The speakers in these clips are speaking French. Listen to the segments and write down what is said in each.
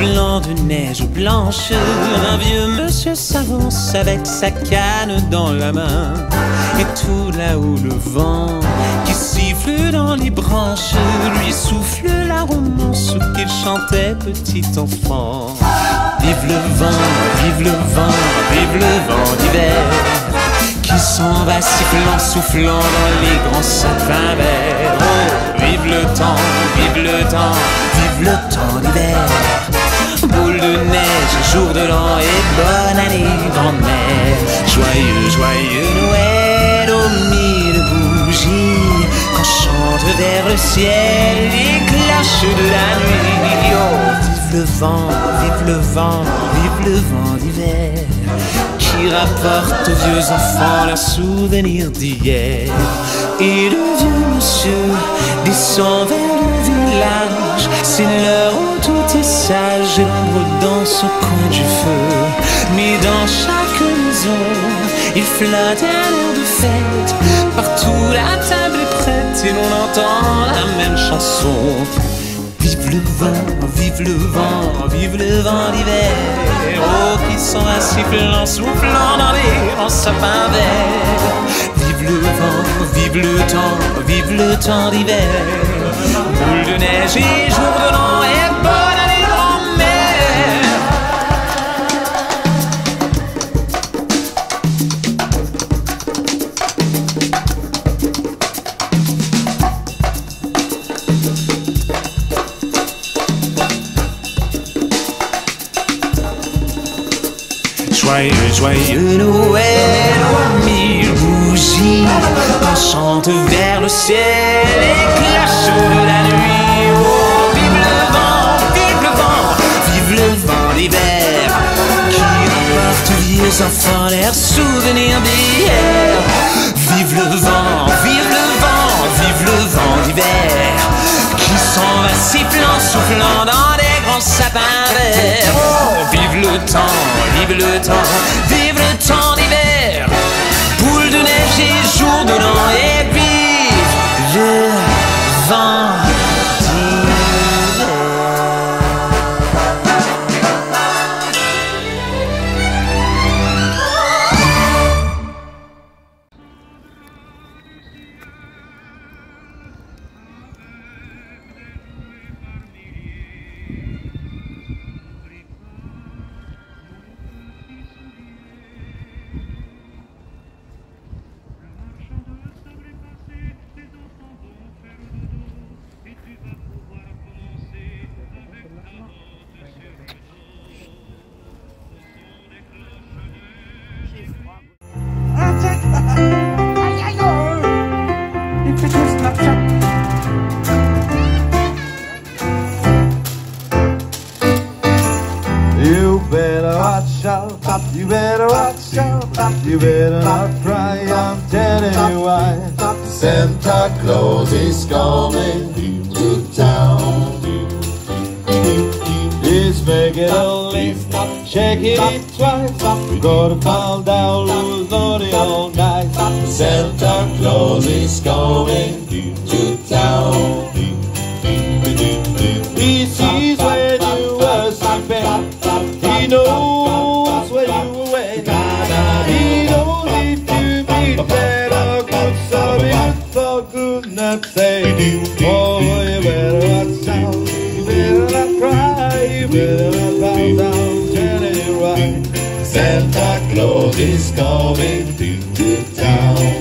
blanc de neige ou blanche, un vieux monsieur s'avance avec sa canne dans la main. Et tout là-haut le vent qui siffle dans les branches lui souffle la romance qu'il chantait petit enfant. Vive le vent, vive le vent, vive le vent d'hiver qui s'en va sifflant, soufflant dans les grands sapins verts. Oh, vive le temps, vive le temps, vive le temps d'hiver. Boule de neige, jour de l'an et bonne année grand-mère. Joyeux, joyeux Noël aux mille bougies qu'on chante vers le ciel les cloches de la nuit. Oh, vive le vent, vive le vent, vive le vent d'hiver qui rapporte aux vieux enfants leurs souvenirs d'hier. Et le vieux monsieur descend vers le village, c'est l'heure où tout est sage et l'ombre danse au coin du feu. Mais dans chaque maison, il flotte un air de fête, partout la table est prête et l'on entend la même chanson. Vive le vent, vive le vent, vive le vent d'hiver. Oh, qui s'en va sifflant, soufflant dans les grands sapins verts. Vive le vent, vive le temps d'hiver. Boule de neige et jour de l'an et bonne année grand-mère. Joyeux, joyeux Noël aux mille bougies, on chante vers le ciel les cloches de la nuit. Oh, vive le vent, vive le vent, vive le vent d'hiver qui rapporte aux vieux enfants leurs souvenirs d'hier. Vive le vent, vive le vent, vive le vent d'hiver qui s'en va sifflant, soufflant dans des grands sapins verts. Oh, vive le temps, vive le temps, vive le temps d'hiver. Boule de neige et jour de l'an et vive le vent d'hiver. You better watch out, you better watch out, you better not cry, I'm telling you why. Santa Claus is coming to town. He's making a list, checking it twice. We gotta find out who's naughty all night. Santa Claus is coming to town. He sees when you were sleeping, he knows when you were awake. He knows if you meet better, good sorry, for goodness sake. Oh, you better watch out, you better not cry, you better not bow down, telling you right. Santa Claus is coming to town.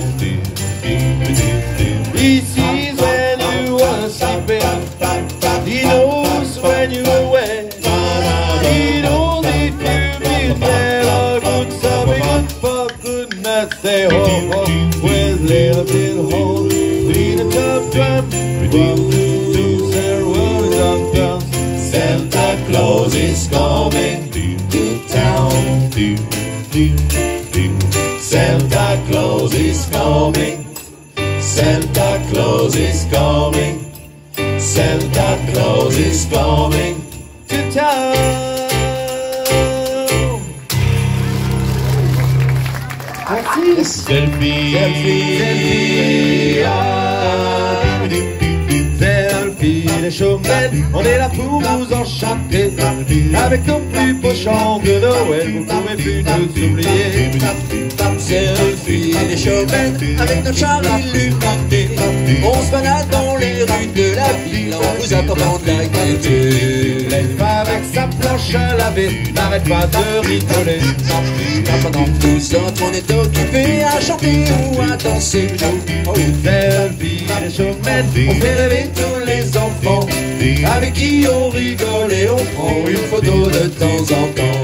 He sees when you are sleeping, he knows when you are awake. He knows if you meet better, good sorry, good for goodness sake. Oh, oh, with little bit hole, beat a tough drum, from to ceremonies of drums. Santa Claus is coming to town. Santa Claus is coming. Santa Claus is coming. Santa Claus is coming to town. Selfie, selfie, selfie, selfie. les showmen, on est là pour vous enchanter. Avec nos plus beaux chants de Noël, vous pouvez plus nous oublier. Selfie, les showmen, avec nos chars illuminés. On se balade dans les rues de la ville en vous apportant de la gaieté. L'elfe avec sa planche à laver n'arrête pas de rigoler. Pendant que tous autres on est occupés à chanter ou à danser. Selfie, les showmen, on fait rêver tous les enfants. Avec qui on rigole et on prend une photo de temps en temps.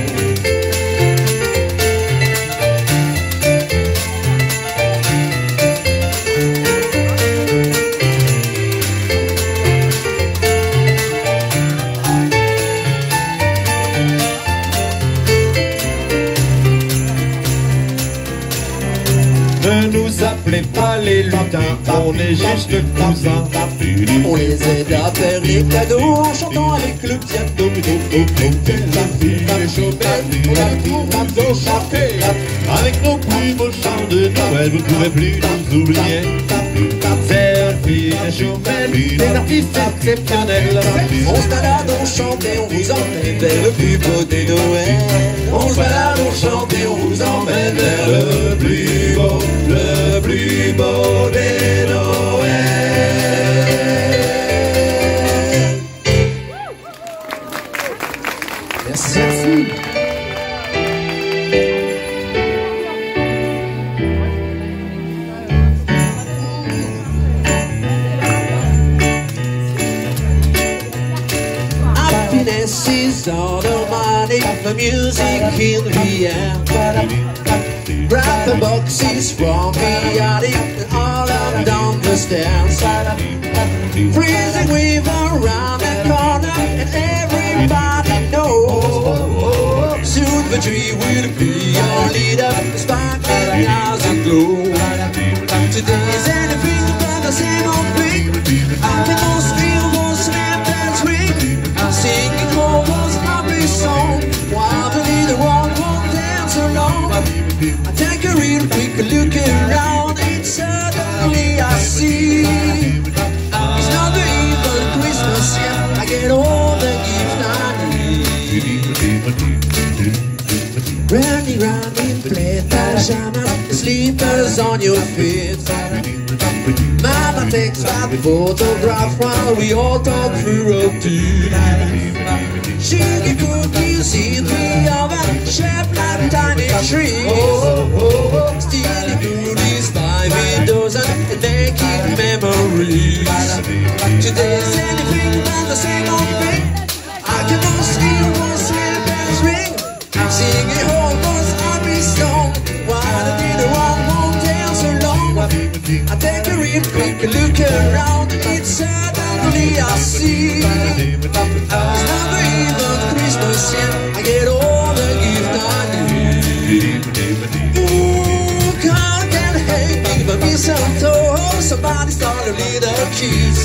Ne nous appelez pas les lutins, on est juste cousins. On les aide à faire les cadeaux en chantant avec le piano. Les showmen, on a pour vous enchanter. Avec nos plus beaux chants de Noël, vous ne pourrez plus nous oublier. Selfie, les showmen, des artistes exceptionnels. On se balade, on chante et on vous emmène vers le plus beau des Noëls. On se balade, on chante et on vous emmène vers le plus beau des Noëls. Merci. Happiness is all the money, the music in the air. Grab the boxes from the attic and all up down the stairs. Freezing wave around the corner and everybody knows soon the tree will be our leader, sparkling as a glow. Today's anything but the same old thing. Happiness still was snap and swing, singing Cole's happy song while the leader won't dance along. I take a real quick look around, and suddenly I see it's not even Christmas yet. I get all the gifts I need. Running round in play pajamas, sleepers on your feet. Mama takes that photograph while we all talk through routine. Sugar cookies in the oven, shaped like tiny trees. Stealing goodies by the dozen and making memories. Today's anything but the same old thing. I cannot steal one slippers ring, singing Homer's happy song while the dinner won't dance along. I take a real quick look around, and suddenly I see it's not even Christmas yet. I get all the gifts I need. Ooh, God can hang me the mistletoe. Somebody start a little kiss.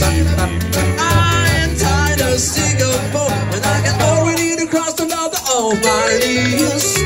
I am tired of Singapore, and I can already cross the border of my knees.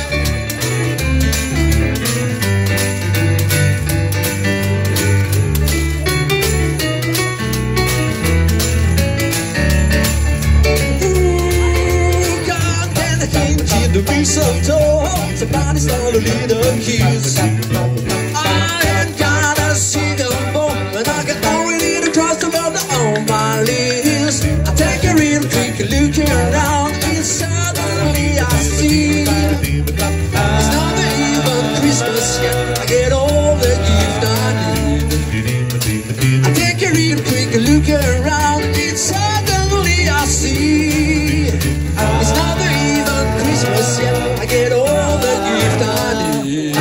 The mistletoe, somebody stole a little kiss. I ain't got a single bone, and I can already cross the border on my list. I take a real quick look around, and suddenly I see it's not even Christmas yet. I get all the gift I need. I take a real quick look around, and suddenly I see it's not even Christmas yet. I get all the gift I need.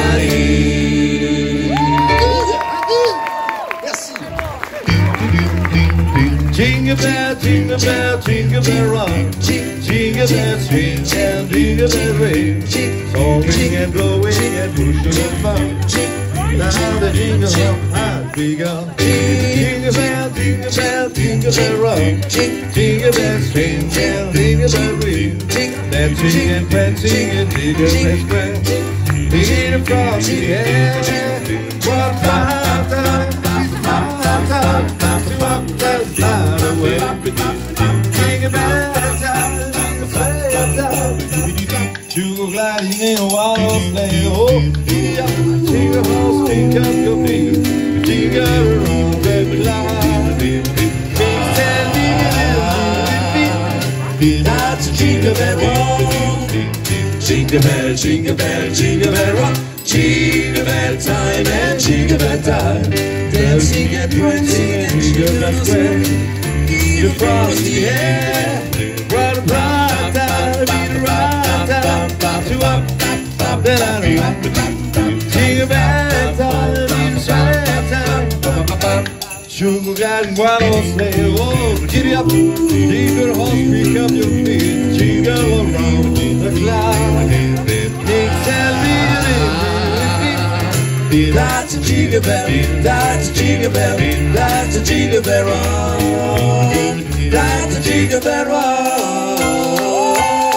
Merci. Jingle bell, jingle bell, jingle bell rock. Jingle bell swing and jingle bell ring. Soaring and blowing and pushing and fun. Now the jingle has begun. Jingle bell, jingle bell, jingle bell rock. Jingle bell swing and jingle bell ring. Dancing and prancing and jingle bell square. Beat across the air. What my time, my time, my time. away. Jingle bell time, sleigh time. Sugar gliding in a wild sleigh. Oh, yeah. Jingle horse, pick up your finger. Jingle around, baby, line. Mix and jingle, that's a jingle bell rock. Jingle bell, jingle bell, jingle bell rock. Jingle bell time and jingle bell time. Dancing and prancing and jingle bell square. The frosty hair, right about time, beat right time, to up, then I run. Jingle bell time, beat right time. Sugar gliding wild on sleigh, oh, giddy up, jingle horse, pick up your feet, jingle around the cloud. Mix and that's a jingle bell, that's a jingle bell, that's a jingle bell rock, that's a jingle bell rock.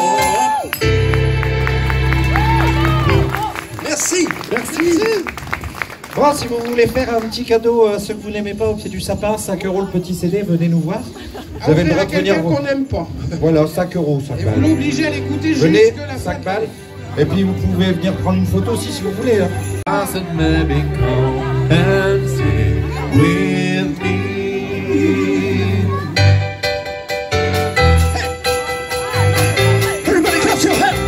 Merci. Merci. Bon, si vous voulez faire un petit cadeau à ceux que vous n'aimez pas au pied du sapin, 5 € le petit CD, venez nous voir. Vous avez le droit de venir. Qu'on n'aime pas. Voilà, 5 €, 5 Et balles. vous l'obligez à l'écouter Venez, jusque la 5 fin. balles. Et puis vous pouvez venir prendre une photo aussi si vous voulez. Hein. And maybe come and stay with me. Everybody clap your hands.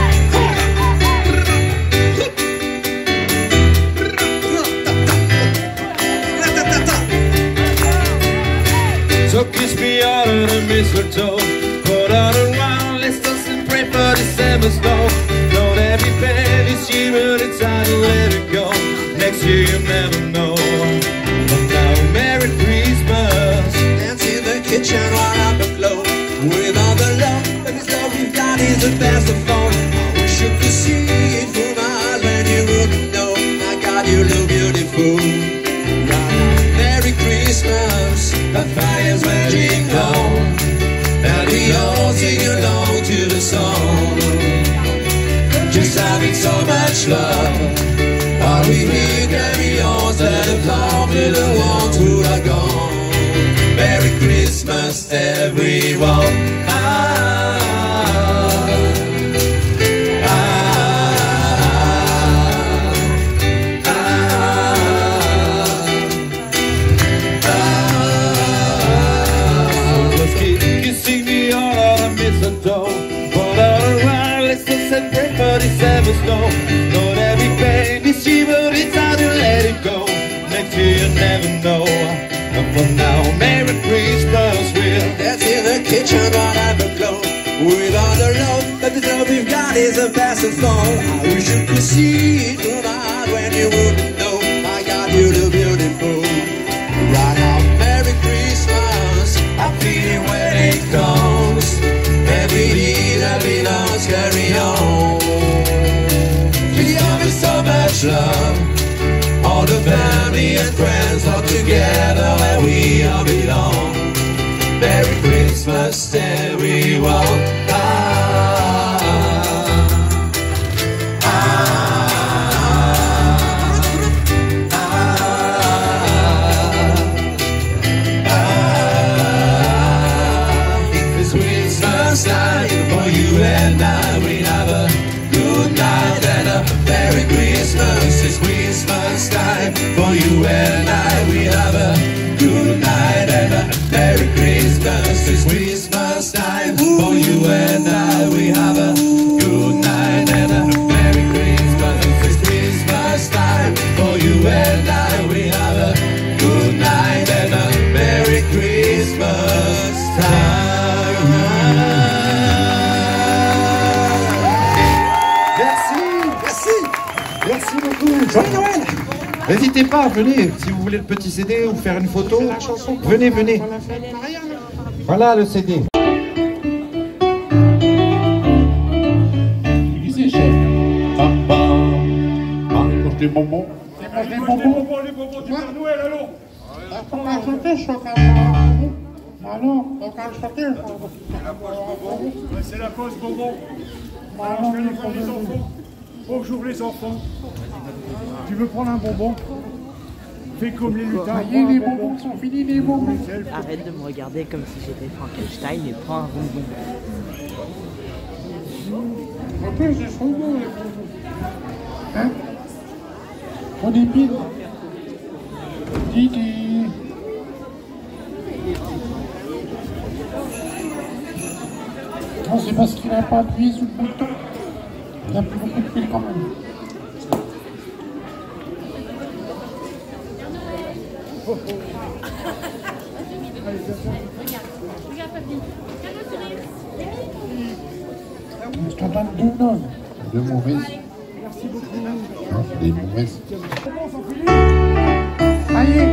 So kiss me under the mistletoe, put on a round, let's dance and pray for December snow. Don't have me pay this year, but it's time to let it go. Next year you never know. But now, Merry Christmas. Dance in the kitchen right up the glow. With all the love that this love we've got is the best of all. I wish you could see it through my eyes when you wouldn't know. My God, you look beautiful. Right now, Merry Christmas. The fire's raging low, and we all sing along to the song. Just having so much love. While we hear carry on, stand and talk to the ones who are gone. Merry Christmas, everyone. Kissing me all on a mistletoe, put on a round, let's dance and pray for December snow. Don't have me pain this year, but it's time to let it go. Next year you never know. But for now, Merry Christmas, we'll Dance in the kitchen right at the glow. With all the love that the love we've got is the best of all. I wish you could see it through my heart when you wouldn't know. My God, you look beautiful. Right now, Merry Christmas. I'm feeling when it comes. Every day that belongs, carry on. We have so much love. All the family and friends all together where we all belong. Merry Christmas, everyone. It's Christmas time for you and I. We have a good night and a Merry Christmas. It's Christmas time for you and I. We have a good night and a Merry Christmas. It's Christmas time for you and I. We have a good night and a Merry Christmas. It's Christmas time for you and I. We have a good night and a Merry Christmas time. Merci beaucoup. Joyeux Noël. N'hésitez pas, venez, si vous voulez le petit CD ou faire une photo, venez, venez. Voilà le CD. Ici, chef. Mange des bonbons. Les bonbons du Père Noël, allons. On va chanter, alors, on va chanter. C'est la pause bonbon. Alors, Bonjour les enfants. Bonjour les enfants. Tu veux prendre un bonbon? Fais comme les lutins. Ça y est, les bonbons sont finis, les bonbons. Arrête de me regarder comme si j'étais Frankenstein et prends un bonbon. En plus, ils sont bons, les bonbons. Hein? On est pile. Didi. Non, c'est parce qu'il n'a pas appuyé sur le bouton. Il a plus beaucoup de piles quand même. Je te donne 2 notes. 2 mauvaises. Merci beaucoup. Non, c'est des mauvaises. Allez.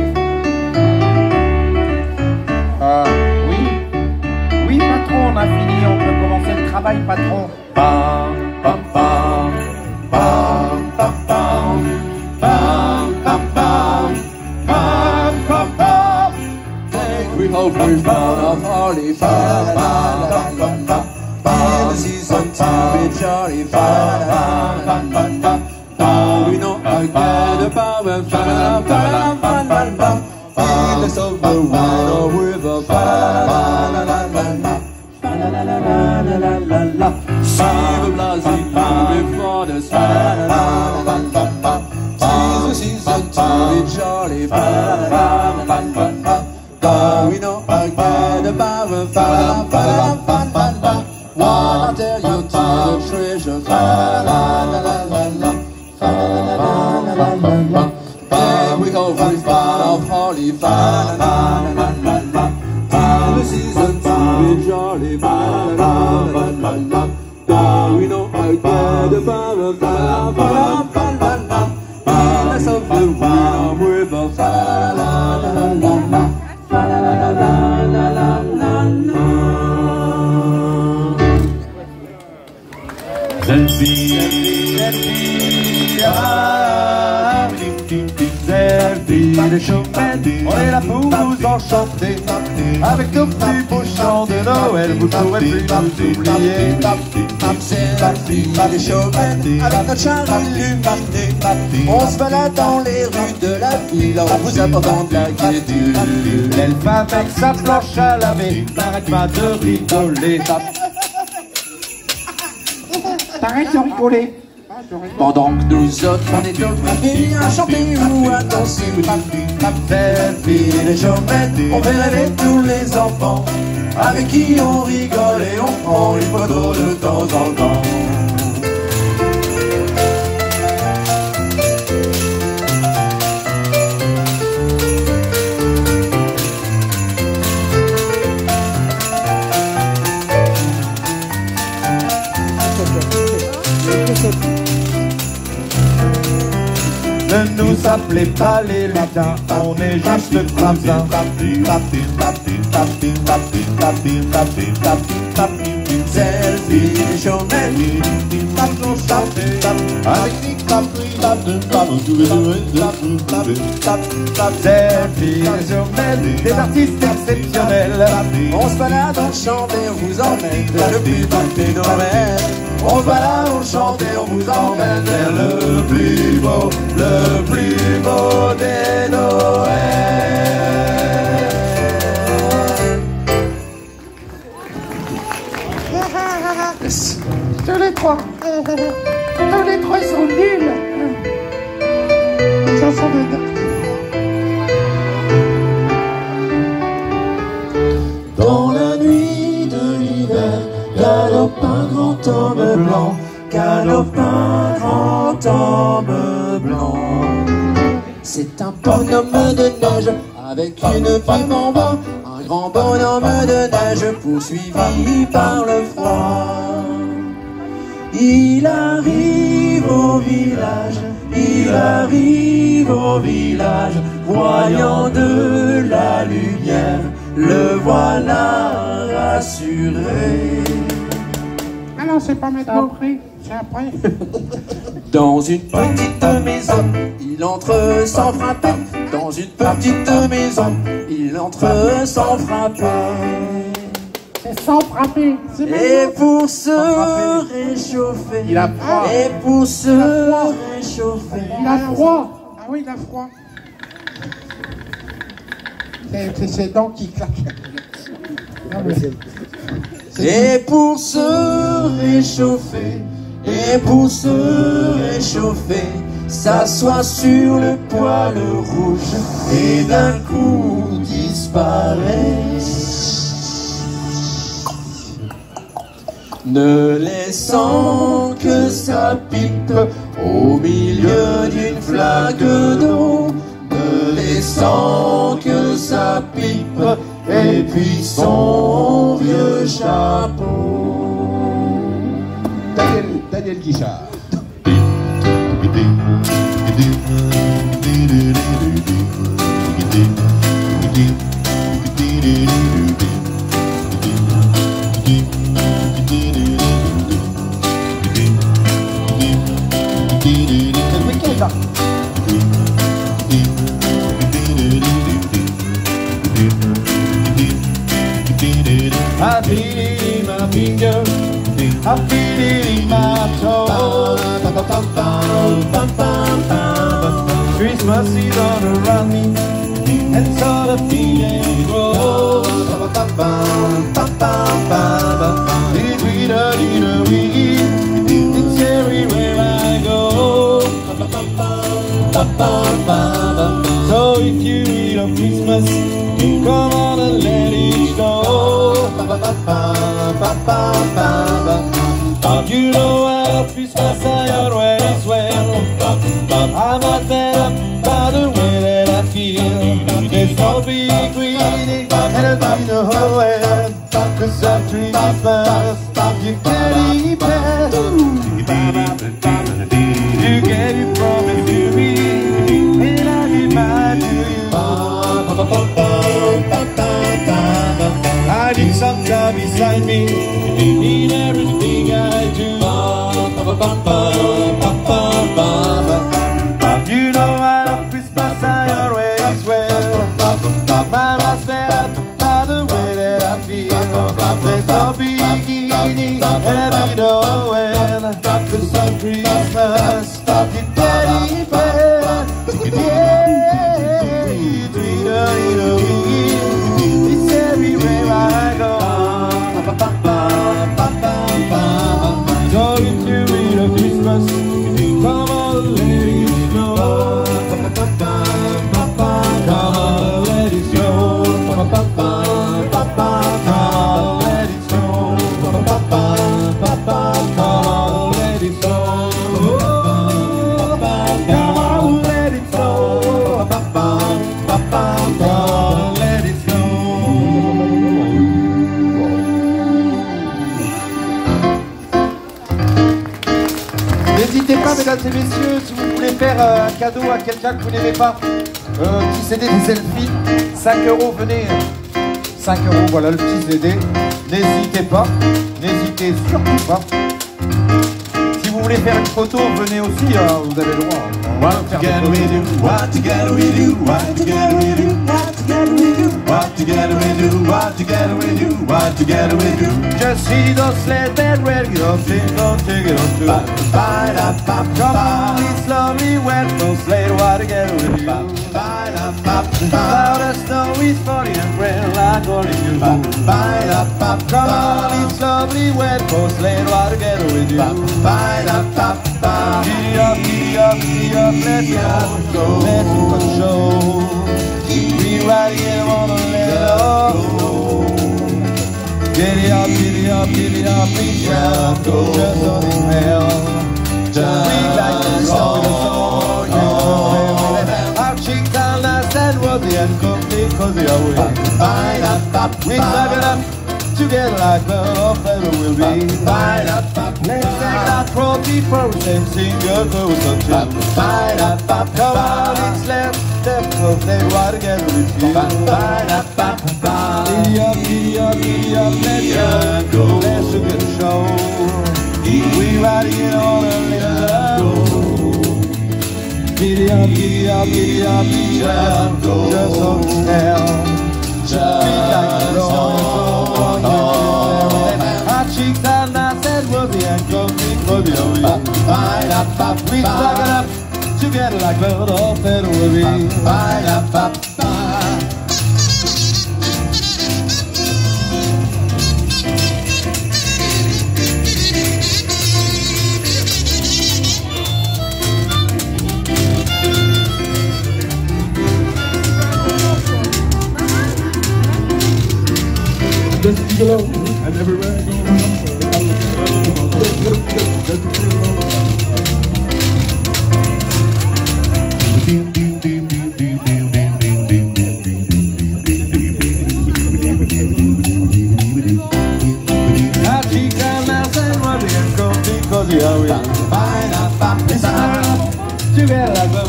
Oui. Oui, patron, on a fini. On peut commencer le travail, patron. Pam, pam, pam. Pam, pam, pam. Pam, pam, pam. Pam, pam, pam. We hope we're proud of Harley Fire. In the season to be Charlie Fire. We know I get the power. In the silver wine with a Silver blazing before the sun. The season to be Charlie Fire. We know I get the power. One I tell you to the treasure. And we go for the spot of Harley Fire. The season to be Charlie Fire. We know I get the power. In the summer with a fire. Zelfie, les chaumettes, on est là pour vous enchanter. Avec nos petits beaux chants de Noël, vous ne pourrez plus nous oublier. Zelfie, les chaumettes, avec notre char illuminé. On se balade dans les rues de la ville en vous apportant de la gaieté. L'elfe avec sa planche à laver n'arrête pas de rigoler. T'arrêtes de rigoler. Pendant que nous autres on est occupés à chanter ou à danser. Zelfie, Les chaumettes, on fait rêver tous les enfants avec qui on rigole et on prend une photo de temps en temps. ne nous appelez pas les lutins, on est juste cousins. Zelfie, les chaumettes, Nous chanter avec Zelfie, les jumelles, des artistes exceptionnels. on se balade, on chante et on vous emmène vers le plus beau des Noël. On se balade, on chante et on vous emmène vers Le plus beau des Noëls. Yes. Tous les trois. Tous les trois, ils sont nuls. Une chanson de... Dans la nuit de l'hiver, galope un grand homme blanc, galope un grand homme blanc. C'est un bonhomme de neige avec une pipe en bas, un grand bonhomme de neige poursuivi par le froid. Il arrive au village, il arrive au village, voyant de la lumière, le voilà rassuré. Ah non, c'est pas maintenant. C'est après. Dans une petite maison, il entre sans frapper. Dans une petite maison, il entre sans frapper. C'est sans frapper. C'est Et pour se réchauffer, Il a froid. et pour se réchauffer, Il a froid. Ah oui, il a froid. C'est ses dents qui claquent. Non, mais Et pour se réchauffer, et pour se réchauffer, s'assoit sur le poêle rouge et d'un coup disparaît, ne laissant que sa pipe au milieu d'une flaque d'eau, ne laissant que sa pipe et puis son vieux chapeau. Daniel Guichard. C'est le week-end là. I feel it in my finger, I feel it in my toe. Christmas is all around me, and so the feeling grows. It's everywhere I go. So if you read of Christmas, come on and let it go. You know I love Christmas, I always will. I'm not fed up by the way that I feel. There's no big greeting and a big Noel, 'cause after Christmas you get it back. You get your promise to me, and I give mine to you. I need some time beside me in everything I do. You know I love Christmas, I always will. My mind's fed up by the way that I feel. There's no beginning and a middle end, 'cause on Christmas you get it back. It's everywhere I go. So if you read of Christmas, come on, let it snow. Come on, let it snow. Come on, let it snow. Come on, let it snow. Come on, let it snow. Let it snow. N'hésitez pas, mesdames et messieurs, si vous voulez faire un cadeau à quelqu'un que vous n'aimez pas, petit CD des selfies, 5 €, venez. 5 €, voilà le petit CD. N'hésitez pas, n'hésitez surtout pas. Si vous voulez faire une photo, venez aussi, vous avez le droit. What together we do, what together we do, what together we do, what together we do, what together we do, what together we do, what together we do. Just see those sled that red girl sing, don't take it on too. Come on, it's lovely when those sled what together with you. Cloud of snow is funny and friend like only you. Come on, it's lovely when those sled what together with you. Giddy up, giddy up, giddy up, let's go, let's go show. We ride here on a little. Giddy up, giddy up, giddy up, we shall go just on the hell. We like to roll the song, our cheeks are nice and rosy and comfy, cozy away. We suck it up together like the feather will be. Let's take our trophy first and sing your chorus on two. Come on, it's left, cause they ride together with you. Giddy up, giddy up, giddy up, let's go, let's look at the show. We ride it on a little. Giddy up, giddy up, giddy up, giddy up, just on the hell. We like to roll the song, our cheeks are nice and rosy and comfy, cozy away. We suck it up together like the feather will be. gigolo, and everywhere I go, La chica nace nueve because you are real. Tu verras la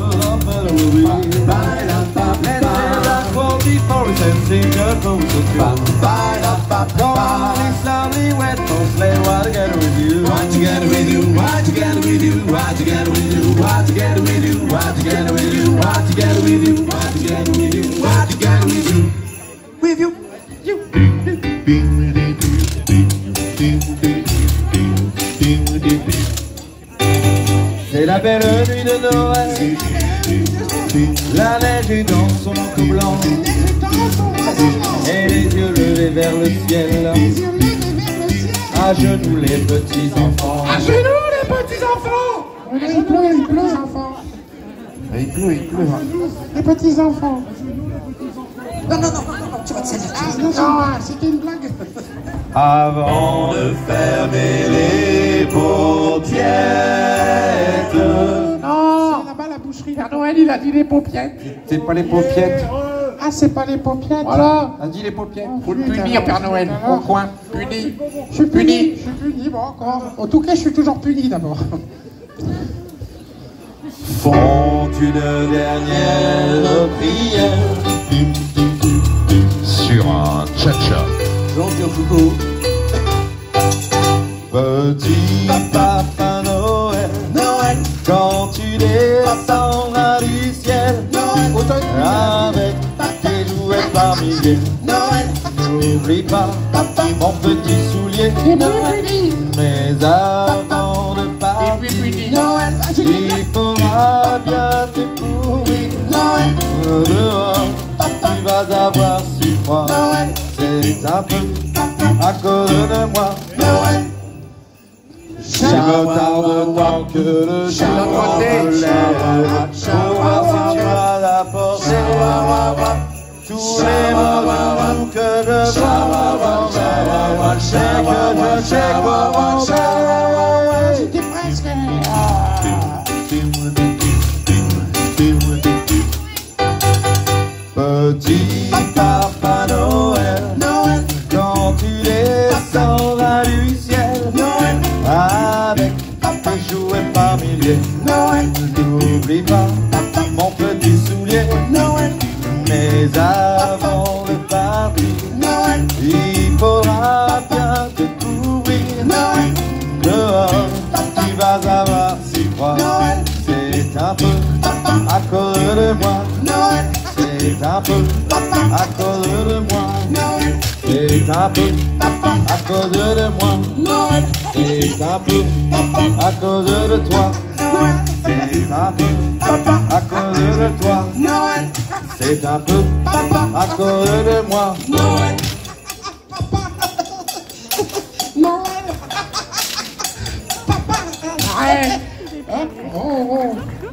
before we sing a close to you. Go on, it's lovely, wet on sleigh, what together with you. What together with you, what together with you, what together with you, what together with you, what together with you, what together with you, what together with you, what together with you. With you. C'est la belle nuit de Noël. La neige est dans son manteau blanc et les yeux levés vers le ciel. À genoux les petits enfants. à genoux les petits enfants. Il pleut, enfants. Il pleut. Les petits enfants. Non, tu vas te salir. Non, c'était une blague. Avant de fermer les paupiètes. Non, là-bas la boucherie, Père Noël, il a dit les paupiettes. C'est pas les paupiètes. Ah, c'est pas les paupiettes. Voilà, a dit les paupiètes. Faut le punir, Père Noël, au coin. Puni. Je suis puni. Bon, encore. En tout cas, je suis toujours puni d'abord. Font une dernière prière Sur un cha-cha. Jean-Pierre Foucault. Petit Papa Noël, quand tu descendras du ciel, avec tes jouets par milliers, n'oublie pas mon petit soulier. Mais avant de partir, il faudra bien te courir. Dehors, tu vas avoir si froid. C'est un peu à cause de moi. Je me tarde tant que le jour me lève pour voir si tu vas apporter tous les mots que je vois. J'étais presque. Petit Papa Noël, quand tu descendras du ciel, avec tes jouets par milliers, n'oublie pas mon petit soulier. Mais avant de partir, il faudra bien te couvrir. Dehors, tu vas avoir si froid. C'est un peu à cause de moi. C'est un peu à cause de moi. C'est un peu à cause de moi. C'est un peu à cause de toi. C'est un peu à cause de toi. C'est un peu à cause de moi. Noël. Papa. Arrête. Oh.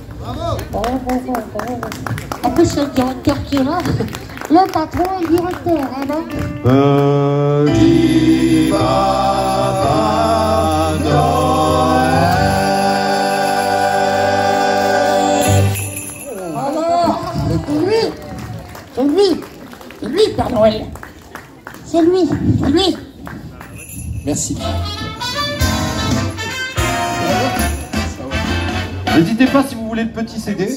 En plus, c'est le directeur qui est là. Le patron et le directeur, hein, non? Petit Papa Noël. Alors, c'est lui, Père Noël. C'est lui. Merci. N'hésitez pas si vous voulez le petit CD.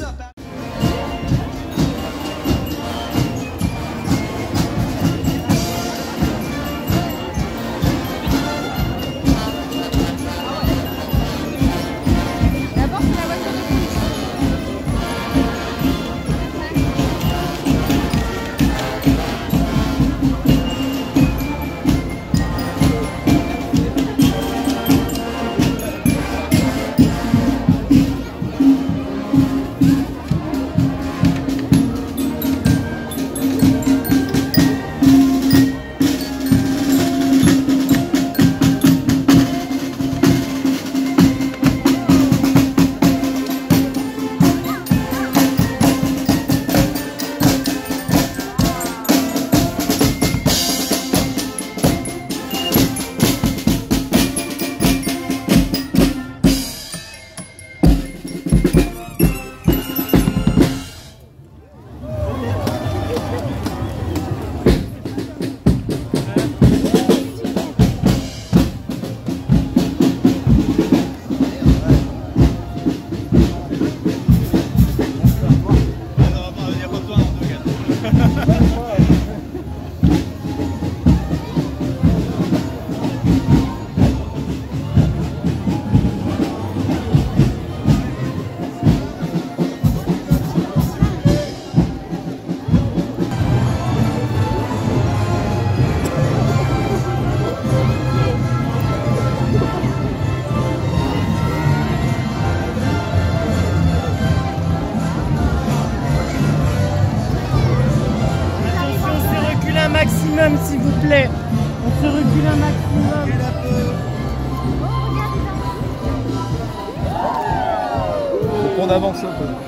plaît. On se recule un maximum. Faut qu'on avance un peu.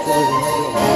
pour